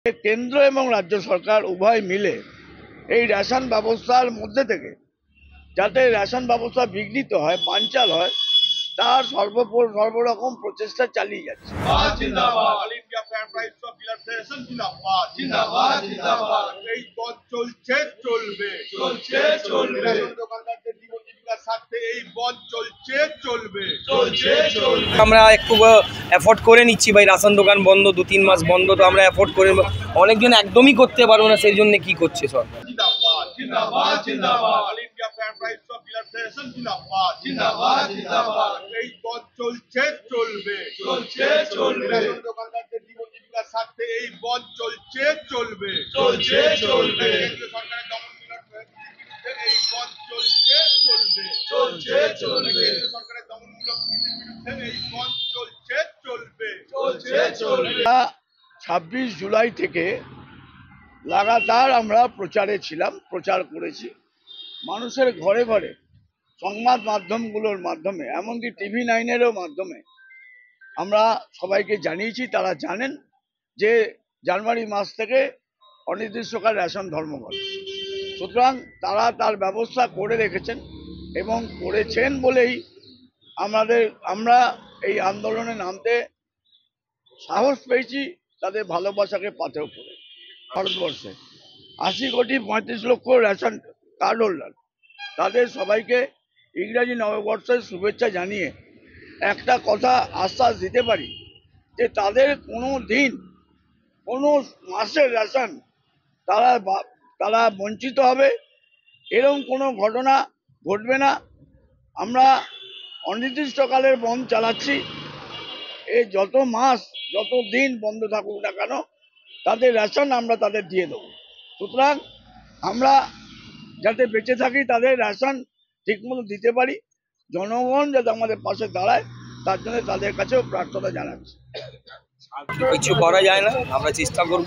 কেন্দ্র এবং রাজ্য সরকার উভয় মিলে এই রেশন ব্যবস্থার মধ্যে থেকে যাতে রেশন ব্যবস্থা বিঘ্নিত হয়, বানচাল হয়, তার সর্বরকম প্রচেষ্টা চালিয়ে যাচ্ছে। আমরা একটু এফোর্ড করে নিচ্ছি ভাই, রাশন দোকান বন্ধ, 2-3 মাস বন্ধ, তো আমরা এফোর্ড করে, অনেকজন একদমই করতে পারবো না, সেই জন্য কি করছে সরকার। চলবে। 26 জুলাই থেকে লাগাতার আমরা প্রচারে ছিলাম, প্রচার করেছি মানুষের ঘরে ঘরে, সংবাদ মাধ্যমগুলোর মাধ্যমে, এমনকি TV9-এরও মাধ্যমে আমরা সবাইকে জানিয়েছি। তারা জানেন যে জানুয়ারি মাস থেকে অনির্দিষ্টকাল রেশন ধর্মঘট, সুতরাং তারা তার ব্যবস্থা করে রেখেছেন এবং করেছেন বলেই আমরা এই আন্দোলনে নামতে সাহস পেয়েছি, তাদের ভালোবাসাকে পাথেয় করে। ভারতবর্ষে 80 কোটি 35 লক্ষ রেশন কার্ড হোল্ডার, তাদের সবাইকে ইংরাজি নববর্ষের শুভেচ্ছা জানিয়ে একটা কথা আশ্বাস দিতে পারি যে তাদের কোনো দিন কোনো মাসের রেশন তারা বঞ্চিত হবে, এরকম কোনো ঘটনা ঘটবে না। আমরা অনির্দিষ্টকালের বন্ধ চালাচ্ছি, এই যত মাস যত দিন বন্ধ থাকুক না কেন তাদের রেশন আমরা তাদের দিয়ে দেবো। সুতরাং আমরা যাতে বেঁচে থাকি, তাদের রেশন ঠিকমতো দিতে পারি, জনগণ যাতে আমাদের পাশে দাঁড়ায়, তার জন্য তাদের কাছেও প্রার্থনা জানাচ্ছি। কিছু করা যায় না, আমরা চেষ্টা করবো।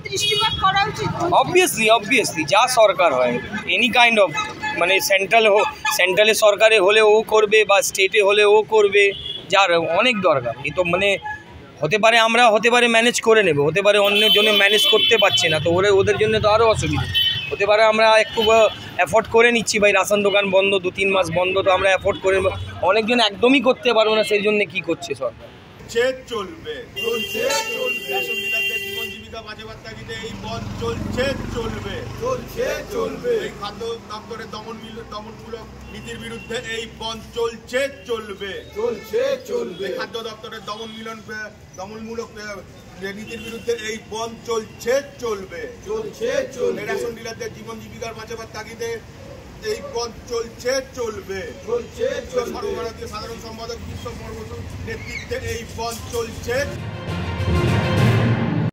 অবভিয়াসলি যা সরকার হয়, এনি কাইন্ড অফ, মানে সেন্ট্রালে সরকারে হলে ও করবে বা স্টেটে হলে ও করবে, যার অনেক দরকার। এই তো মানে হতে পারে ম্যানেজ করে নেব, হতে পারে অন্যের জন্য ম্যানেজ করতে পারছে না, তো ওদের জন্য তো আরও অসুবিধা হতে পারে। আমরা একটু এফোর্ড করে নিচ্ছি ভাই, রাশন দোকান বন্ধ, 2-3 মাস বন্ধ, তো আমরা এফোর্ড করে, অনেকজন একদমই করতে পারবো না, সেই জন্য কি করছে সরকার। চলবে রেশন ডিলারদের জীবন জীবিকা বাঁচাবার তাগিদে এই বন্ধ চলবে। এই খাদ্য দপ্তরের দমনমূলক নীতির বিরুদ্ধে এই বন্ধ চলবে। খাদ্য দপ্তরের দমনমূলক নীতির বিরুদ্ধে এই বন্ধ চলবে। রেশন ডিলারদের জীবন জীবিকার বাঁচাবার তাগিদে এই পথ চলবে। সর্বভারতীয় সাধারণ সম্পাদক বিশ্ব নেতৃত্বে এই পথ চলছে।